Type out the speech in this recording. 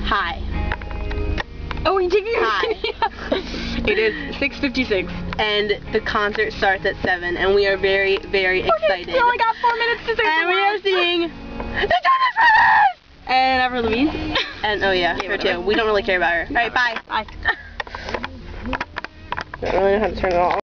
Hi. Oh, are you taking your Hi. It is 6:56. And the concert starts at 7, and we are very, very excited. We only got 4 minutes to say and we are seeing the JONAS Brothers! And Avril. And, oh yeah, her too. We don't really care about her. Alright, bye. Bye. I don't really know how to turn it off.